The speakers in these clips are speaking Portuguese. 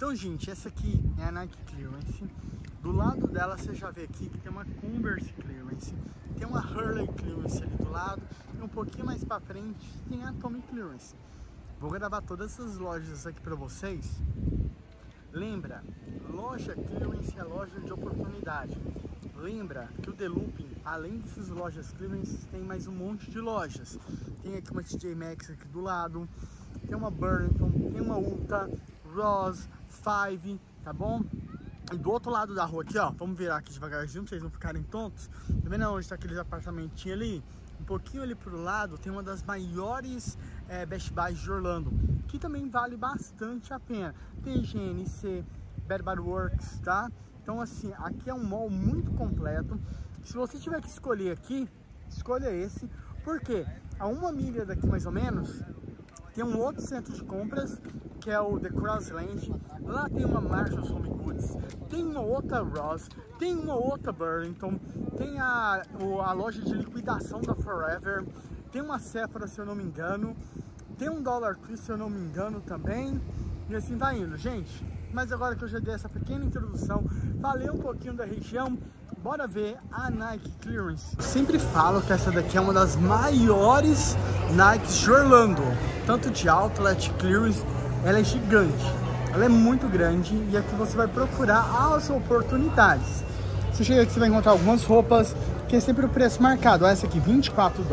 Então, gente, essa aqui é a Nike Clearance. Do lado dela você já vê aqui que tem uma Converse Clearance, tem uma Hurley Clearance ali do lado, e um pouquinho mais pra frente tem a Tommy Clearance. Vou gravar todas essas lojas aqui pra vocês. Lembra, loja Clearance é loja de oportunidade. Lembra que o The Looping, além dessas lojas Clearance, tem mais um monte de lojas. Tem aqui uma TJ Maxx aqui do lado, tem uma Burlington, tem uma Ulta, Ross, Five, tá bom? E do outro lado da rua aqui, ó, vamos virar aqui devagarzinho pra vocês não ficarem tontos. Tá vendo onde tá aqueles apartamentinhos ali? Um pouquinho ali pro lado tem uma das maiores Best Buys de Orlando, que também vale bastante a pena. Tem GNC, Bed Bath Works, tá? Então assim, aqui é um mall muito completo. Se você tiver que escolher aqui, escolha esse. Porque a 1 milha daqui mais ou menos, tem um outro centro de compras, que é o The Crossland. Lá tem uma Marshalls Home Goods, tem uma outra Ross, tem uma outra Burlington, tem a loja de liquidação da Forever, tem uma Sephora, se eu não me engano, tem um Dollar Tree, se eu não me engano também, e assim vai indo, gente. Mas agora que eu já dei essa pequena introdução, falei um pouquinho da região, bora ver a Nike Clearance. Eu sempre falo que essa daqui é uma das maiores Nikes de Orlando, tanto de outlet clearance. Ela é gigante, ela é muito grande, e aqui você vai procurar as oportunidades. Você chega aqui, você vai encontrar algumas roupas, que é sempre o preço marcado. Essa aqui, $24.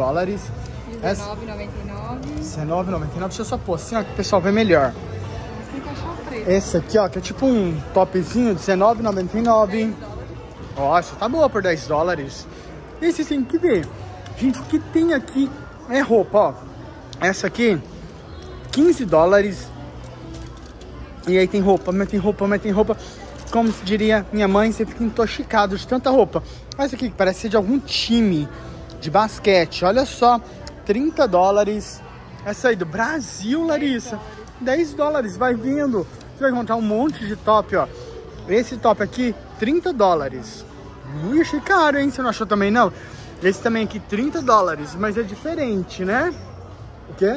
R$19,99. R$19,99. Deixa eu só pôr assim, ó, que o pessoal vê melhor. Esse aqui, ó, que é tipo um topzinho, R$19,99. Ó, essa tá boa por $10. Esse tem que ver. Gente, o que tem aqui é roupa, ó. Essa aqui, $15. E aí tem roupa, mas tem roupa, mas tem roupa. Como diria minha mãe, você fica intoxicado de tanta roupa. Essa aqui que parece ser de algum time de basquete. Olha só, $30. Essa aí do Brasil, Larissa, $10. Vai vindo. Você vai encontrar um monte de top, ó. Esse top aqui, $30. Ui, achei caro, hein? Você não achou também, não? Esse também aqui, $30. Mas é diferente, né? O quê?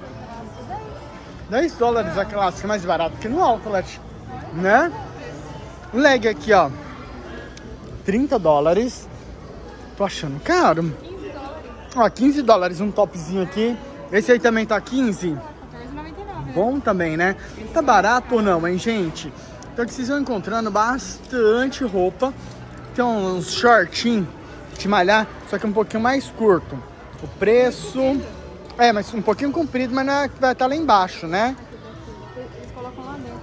$10 a clássica, mais barato que no outlet, né? O leg aqui, ó, $30. Tô achando caro. Ó, $15 um topzinho aqui. Esse aí também tá 15. R$14,99. Bom também, né? Tá barato ou não, hein, gente? Então aqui vocês vão encontrando bastante roupa. Tem uns shortinhos de malhar, só que um pouquinho mais curto. O preço... É, mas um pouquinho comprido, mas não vai estar lá embaixo, né? Eles colocam lá dentro.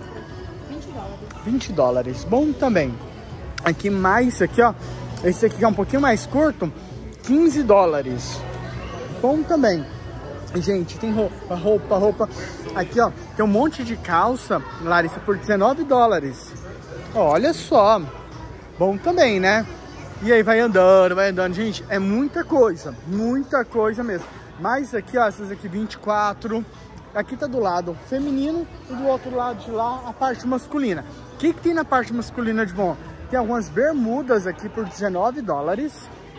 $20. Bom também. Aqui mais, aqui, ó. Esse aqui que é um pouquinho mais curto, $15. Bom também. Gente, tem roupa. Aqui, ó, tem um monte de calça, Larissa, por $19. Olha só. Bom também, né? E aí vai andando. Gente, é muita coisa mesmo. Mas aqui, ó, essas aqui, 24. Aqui tá do lado feminino e do outro lado de lá a parte masculina. O que tem na parte masculina de bom? Tem algumas bermudas aqui por $19.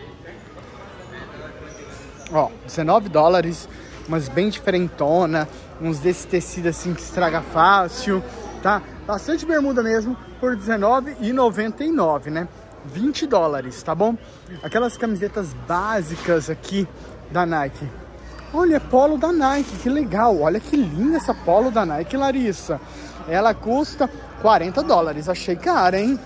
Ó, $19. Umas bem diferentona. Uns desse tecido assim que estraga fácil, tá? Bastante bermuda mesmo por R$19,99, né? $20, tá bom? Aquelas camisetas básicas aqui da Nike. Olha, polo da Nike, que legal. Olha que linda essa polo da Nike, Larissa. Ela custa $40. Achei cara, hein?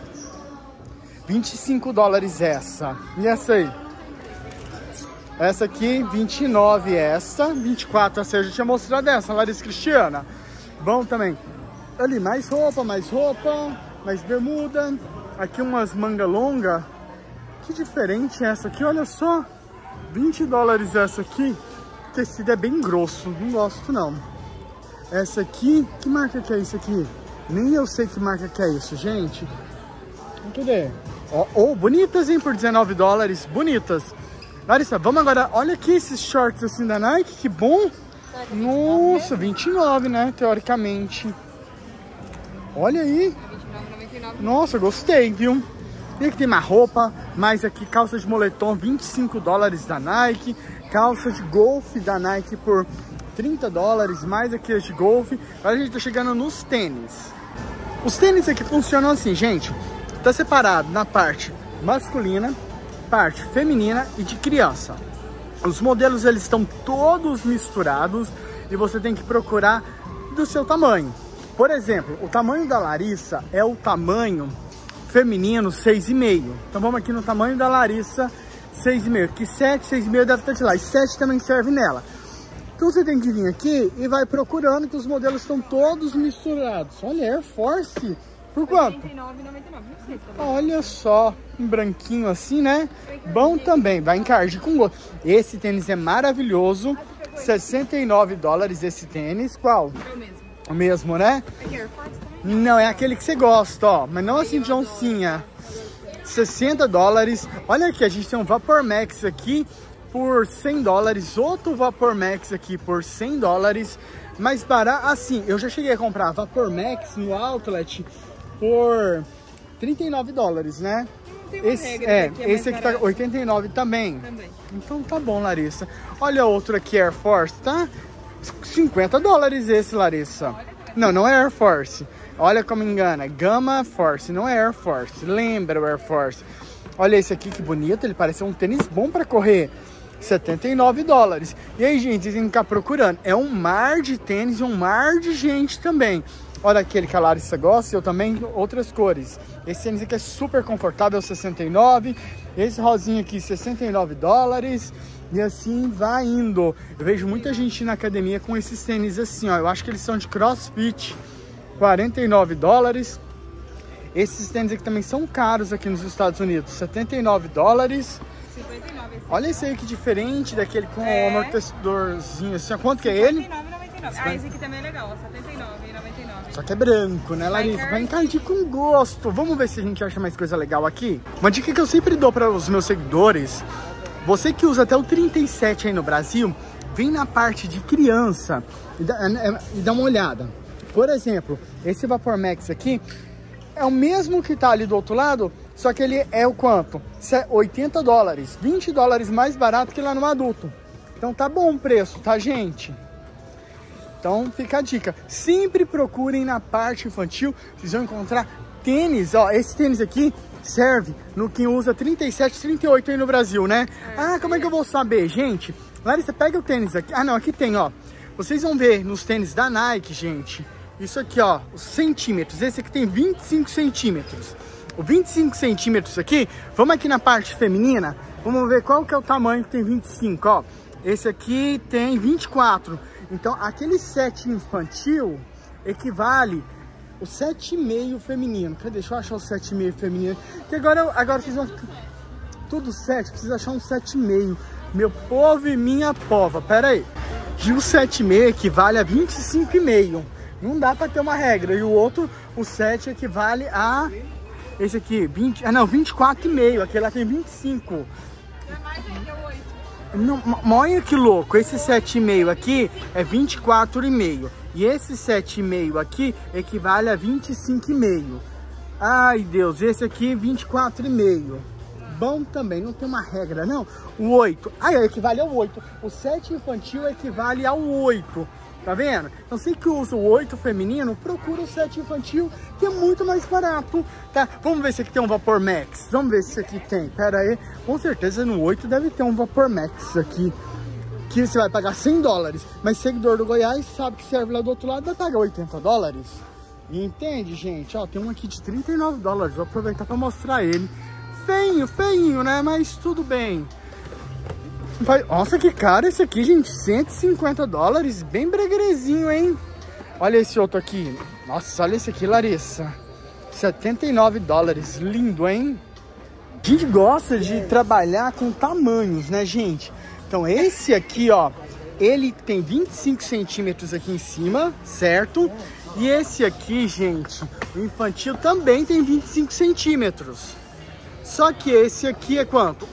$25 essa. E essa aí? Essa aqui, 29 essa. 24, essa eu já tinha mostrado essa, Larissa Cristiana. Bom também. Ali, mais roupa, mais bermuda. Aqui umas manga longa. Que diferente essa aqui, olha só. $20 essa aqui. O tecido é bem grosso, não gosto não. Essa aqui, que marca que é isso aqui? Nem eu sei que marca que é isso, gente. Vamos ver. Ó, bonitas, hein, por $19, bonitas. Larissa, vamos agora, olha aqui esses shorts assim da Nike, que bom. Nossa, 29, né, teoricamente. Olha aí. Nossa, gostei, viu? E aqui tem mais roupa, mais aqui calça de moletom, $25 da Nike. Calça de golfe da Nike por $30, mais aqui as de golfe. Agora a gente tá chegando nos tênis. Os tênis aqui funcionam assim, gente. Tá separado na parte masculina, parte feminina e de criança. Os modelos, eles estão todos misturados e você tem que procurar do seu tamanho. Por exemplo, o tamanho da Larissa é o tamanho feminino 6,5. Então vamos aqui no tamanho da Larissa 6,5. Que 7, 6,5 deve estar de lá. E 7 também serve nela. Então você tem que vir aqui e vai procurando, que os modelos estão todos misturados. Olha, Air Force. Por quanto? R$89,99. Não sei se tá bom. Olha só, um branquinho assim, né? Bom também, vai encardir com gosto. Esse tênis é maravilhoso. $69 esse tênis. Qual? É o mesmo. O mesmo, né? É que Air Force também? Não, é aquele que você gosta, ó. Mas não assim de oncinha. $60. Olha aqui, a gente tem um Vapor Max aqui por $100. Outro Vapor Max aqui por $100. Mais barato, assim, eu já cheguei a comprar Vapor Max no Outlet por $39, né? Não tem uma Esse, regra, aqui é esse aqui tá 89 também. Também. Então tá bom, Larissa. Olha outro aqui, Air Force, tá? $50 esse, Larissa. Não, não é Air Force. Olha como engana, Gamma Force, não é Air Force. Lembra o Air Force. Olha esse aqui, que bonito, ele parece um tênis bom pra correr. $79. E aí, gente, vocês têm que ficar procurando. É um mar de tênis e um mar de gente também. Olha aquele que a Larissa gosta, eu também, outras cores. Esse tênis aqui é super confortável, $69. Esse rosinho aqui, $69. E assim vai indo. Eu vejo muita gente na academia com esses tênis assim, ó. Eu acho que eles são de CrossFit. $49. Esses tênis aqui também são caros aqui nos Estados Unidos. $79. 59. Olha esse aí que diferente daquele com o amortecedorzinho assim. Quanto que é ele? R$59,99. Ah, esse aqui também é legal, R$79,99. Só que é branco, né, Larissa? Vai encardir com gosto. Vamos ver se a gente acha mais coisa legal aqui. Uma dica que eu sempre dou para os meus seguidores: você que usa até o 37 aí no Brasil, vem na parte de criança e dá uma olhada. Por exemplo, esse Vapor Max aqui é o mesmo que tá ali do outro lado, só que ele é o quanto? $80, $20 mais barato que lá no adulto. Então tá bom o preço, tá, gente? Então fica a dica, sempre procurem na parte infantil, vocês vão encontrar tênis, ó, esse tênis aqui serve no quem usa 37, 38 aí no Brasil, né? Ah, como é que eu vou saber, gente? Larissa, pega o tênis aqui, ah não, aqui tem, ó, vocês vão ver nos tênis da Nike, gente, isso aqui, ó, os centímetros, esse aqui tem 25 centímetros, o 25 centímetros aqui, vamos aqui na parte feminina, vamos ver qual que é o tamanho que tem 25, ó, esse aqui tem 24, então aquele 7 infantil equivale o 7,5 feminino. Deixa eu achar o 7,5 feminino. Que agora vocês vão... Tudo 7, precisa achar um 7,5. Meu povo e minha pova. Pera aí. E o 7,5 equivale a 25,5. Não dá pra ter uma regra. E o outro, o 7 equivale a... Esse aqui, 20... Ah, não, 24,5. Aquele lá tem 25. Não é mais ainda, 8. Não, olha que louco. Esse 7,5 aqui é 24,5. E esse 7,5 aqui equivale a 25,5. Ai, Deus, esse aqui 24,5. Bom também, não tem uma regra, não. O 8, equivale ao 8. O 7 infantil equivale ao 8. Tá vendo? Então, você que usa o 8 feminino, procura o 7 infantil, que é muito mais barato, tá? Vamos ver se aqui tem um Vapor Max. Vamos ver se aqui tem. Pera aí. Com certeza no 8 deve ter um Vapor Max aqui, que você vai pagar $100, mas seguidor do Goiás sabe que serve lá do outro lado, vai pagar $80. Entende, gente? Ó, tem um aqui de $39, vou aproveitar para mostrar ele. Feinho, feinho, né? Mas tudo bem. Nossa, que caro esse aqui, gente, $150, bem breguerezinho, hein? Olha esse outro aqui. Nossa, olha esse aqui, Larissa. $79, lindo, hein? A gente gosta de trabalhar com tamanhos, né, gente? Então esse aqui, ó, ele tem 25 centímetros aqui em cima, certo? E esse aqui, gente, o infantil também tem 25 centímetros. Só que esse aqui é quanto?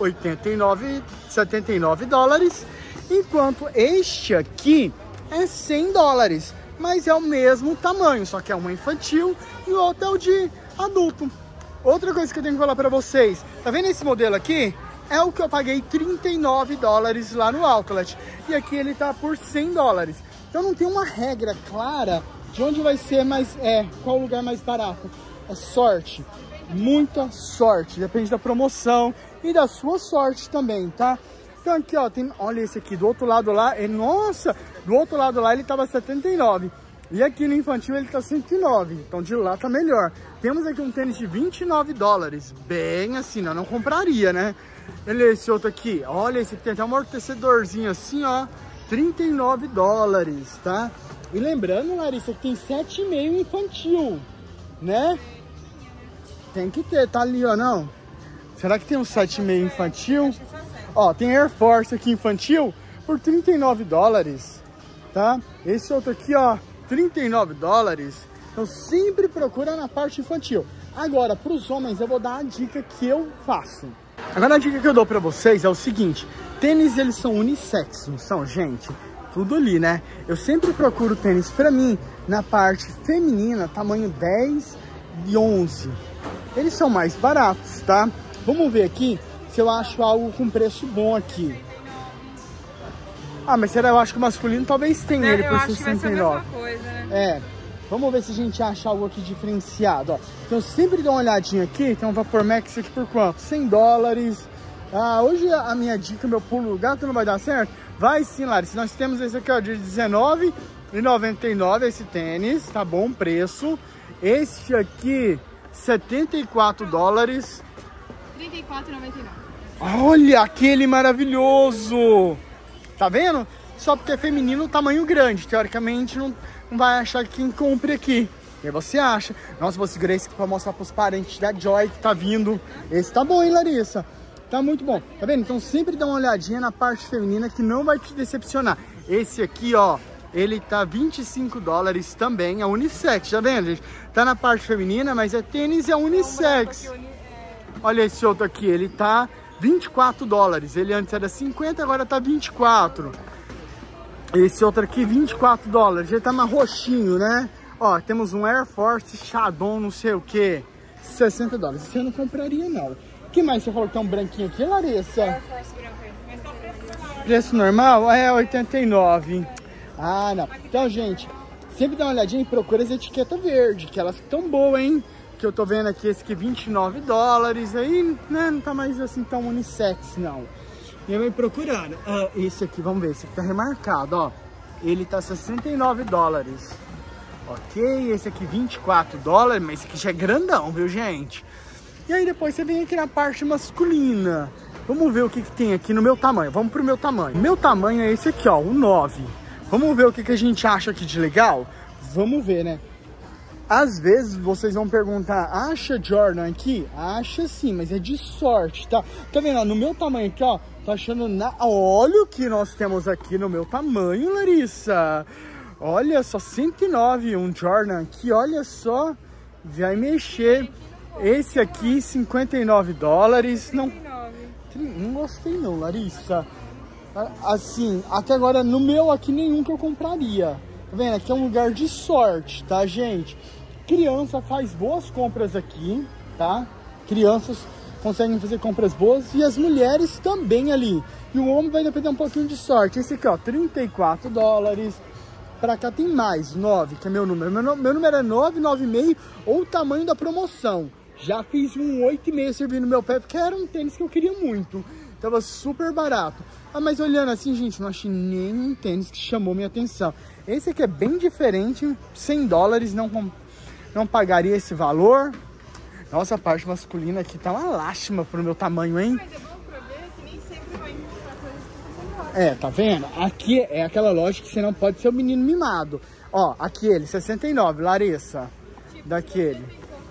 $79, enquanto este aqui é $100. Mas é o mesmo tamanho, só que é um infantil e o outro é o de adulto. Outra coisa que eu tenho que falar pra vocês, tá vendo esse modelo aqui? É o que eu paguei $39 lá no Outlet. E aqui ele tá por $100. Então não tem uma regra clara De onde vai ser mais... qual o lugar mais barato? É sorte. Muita sorte. Depende da promoção e da sua sorte também, tá? Então aqui, ó, tem... Olha esse aqui. Do outro lado lá... Nossa! Do outro lado lá ele tava 79. E aqui no infantil ele tá 109. Então de lá tá melhor. Temos aqui um tênis de 29 dólares. Bem assim, não compraria, né? Olha esse outro aqui. Olha esse que tem até um amortecedorzinho assim, ó. 39 dólares, tá? E lembrando, Larissa, que tem 7,5 infantil, né? Tem que ter, tá ali, ó, não? Será que tem um 7,5 infantil? Ó, tem Air Force aqui infantil por 39 dólares, tá? Esse outro aqui, ó, 39 dólares. Então sempre procura na parte infantil. Agora, para os homens, eu vou dar a dica que eu faço. Agora a dica que eu dou para vocês é o seguinte. Tênis, eles são unissex, não são, gente? Tudo ali, né? Eu sempre procuro tênis para mim na parte feminina, tamanho 10 e 11. Eles são mais baratos, tá? Vamos ver aqui se eu acho algo com preço bom aqui. Ah, mas será? Eu acho que o masculino talvez tenha ele por 69. Coisa, né? Vamos ver se a gente acha algo aqui diferenciado, ó. Então sempre dá uma olhadinha aqui. Tem um Vapor Max aqui por quanto? 100 dólares. Ah, hoje a minha dica, meu pulo do gato não vai dar certo? Vai sim, Larissa. Nós temos esse aqui, ó, de R$19,99 esse tênis, tá bom preço. Este aqui, 74 dólares. R$34,99. Olha, aquele maravilhoso. Tá vendo? Só porque é feminino, tamanho grande. Teoricamente, não vai achar que quem compre aqui. E aí você acha. Nossa, vou segurar esse aqui pra mostrar pros parentes da Joy que tá vindo. Esse tá bom, hein, Larissa? Tá muito bom. Tá vendo? Então sempre dá uma olhadinha na parte feminina que não vai te decepcionar. Esse aqui, ó, ele tá 25 dólares também. É unissex, tá vendo, gente? Tá na parte feminina, mas é tênis e é unissex. Olha esse outro aqui, ele tá 24 dólares. Ele antes era 50, agora tá 24. Esse outro aqui, 24 dólares. Ele tá mais roxinho, né? Ó, temos um Air Force Shadow, não sei o que, 60 dólares. Isso eu não compraria, não. O que mais você falou que tem um branquinho aqui, Larissa? Air Force branco. Mas tá preço normal. Preço normal? É, 89. Ah, não. Então, gente, sempre dá uma olhadinha e procura as etiquetas verdes, que elas estão boas, hein? Que eu tô vendo aqui esse aqui, 29 dólares. Aí, né, não tá mais assim tão unissex, não. E eu vou procurando. Ah, esse aqui, vamos ver. Esse aqui tá remarcado, ó. Ele tá 69 dólares. Ok, esse aqui 24 dólares, mas esse aqui já é grandão, viu, gente? E aí depois você vem aqui na parte masculina. Vamos ver o que tem aqui no meu tamanho. Vamos pro meu tamanho. Meu tamanho é esse aqui, ó, o 9. Vamos ver o que a gente acha aqui de legal? Vamos ver, né? Às vezes vocês vão perguntar, acha Jordan aqui? Acha sim, mas é de sorte, tá? Tá vendo, ó, no meu tamanho aqui, ó, tô achando Olha o que nós temos aqui no meu tamanho, Larissa. Olha só, 109, um Jordan aqui, olha só, vai mexer. Esse aqui, 59 dólares. Não gostei não, Larissa. Assim, até agora no meu aqui nenhum que eu compraria. Tá vendo? Aqui é um lugar de sorte, tá, gente? Criança faz boas compras aqui, tá? Crianças conseguem fazer compras boas e as mulheres também ali. E o homem vai depender um pouquinho de sorte. Esse aqui, ó, 34 dólares. Pra cá tem mais, 9, que é meu número. Meu número é 9, 9,5 ou o tamanho da promoção. Já fiz um 8,5 servindo no meu pé, porque era um tênis que eu queria muito. Tava super barato. Ah, mas olhando assim, gente, não achei nenhum tênis que chamou minha atenção. Esse aqui é bem diferente, 100 dólares, não pagaria esse valor. Nossa, a parte masculina aqui tá uma lástima pro meu tamanho, hein? Mas é bom pra ver que nem sempre vai encontrar coisas que você gosta. Tá vendo? Aqui é aquela loja que você não pode ser o menino mimado. Ó, aquele, 69, Larissa. Tipo, daquele.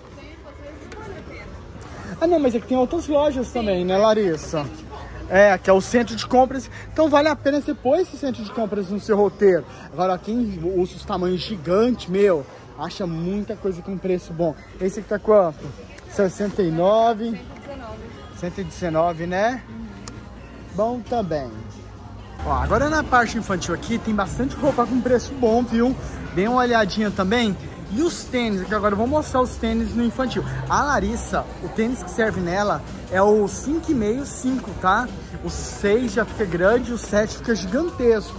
Ah, não, mas aqui tem outras lojas também, né, Larissa? Aqui é o centro de compras. Então vale a pena você pôr esse centro de compras no seu roteiro. Agora, quem usa os tamanhos gigantes, meu, acha muita coisa com preço bom. Esse aqui tá quanto? 69. 119, né? Bom também. Ó, agora na parte infantil aqui tem bastante roupa com preço bom, viu? Dê uma olhadinha também. E os tênis, aqui agora eu vou mostrar os tênis no infantil. A Larissa, o tênis que serve nela é o 5,5, 5, tá? O 6 já fica grande, o 7 fica gigantesco.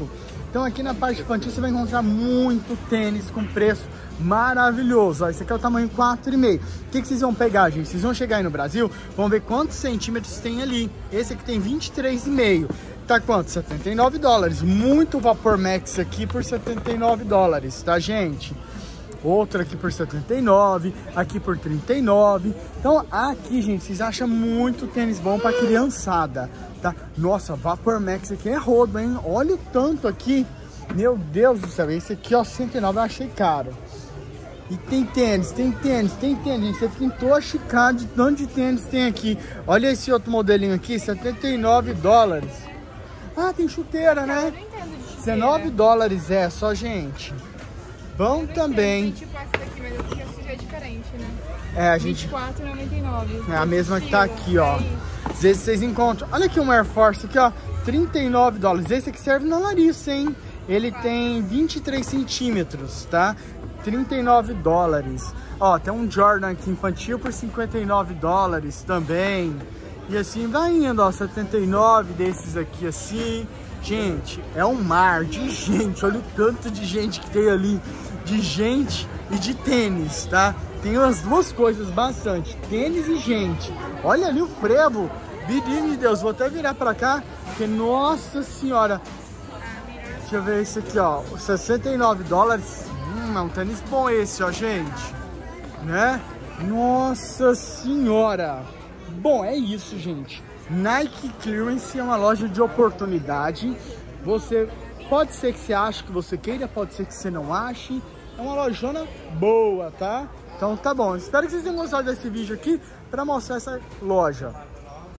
Então aqui na parte infantil você vai encontrar muito tênis com preço maravilhoso. Ó, esse aqui é o tamanho 4,5. O que vocês vão pegar, gente? Vocês vão chegar aí no Brasil, vão ver quantos centímetros tem ali. Esse aqui tem 23,5. Tá quanto? $79. Muito Vapor Max aqui por $79, tá, gente? Outra aqui por 79, aqui por 39. Então aqui, gente, vocês acham muito tênis bom pra criançada, tá? Nossa, Vapor Max aqui é rodo, hein? Olha o tanto aqui. Meu Deus do céu, esse aqui, ó, 109 eu achei caro. E tem tênis, gente. Você fica intoxicado de tanto de tênis tem aqui. Olha esse outro modelinho aqui, $79. Ah, tem chuteira, né? $19 é, só, gente. Bom também. Tipo essa daqui, mas essa aqui é diferente, né? É, a gente... R$24,99. É a mesma que tá aqui, ó. Às vezes vocês encontram... Olha aqui um Air Force aqui, ó. $39. Esse aqui serve na Larissa, hein? Ele tem 23 centímetros, tá? $39. Ó, tem um Jordan aqui infantil por $59 também. E assim vai indo, ó. 79 desses aqui assim. Gente, é um mar de gente. Olha o tanto de gente que tem ali. De gente e de tênis, tá? Tem as duas coisas bastante, tênis e gente. Olha ali o frevo, meu Deus, vou até virar pra cá, porque nossa senhora. Deixa eu ver esse aqui, ó, $69. É um tênis bom esse, ó, gente, né? Nossa senhora. Bom, é isso, gente. Nike Clearance é uma loja de oportunidade. Você pode ser que você ache que você queira, pode ser que você não ache. É uma lojona boa, tá? Então tá bom. Espero que vocês tenham gostado desse vídeo aqui para mostrar essa loja.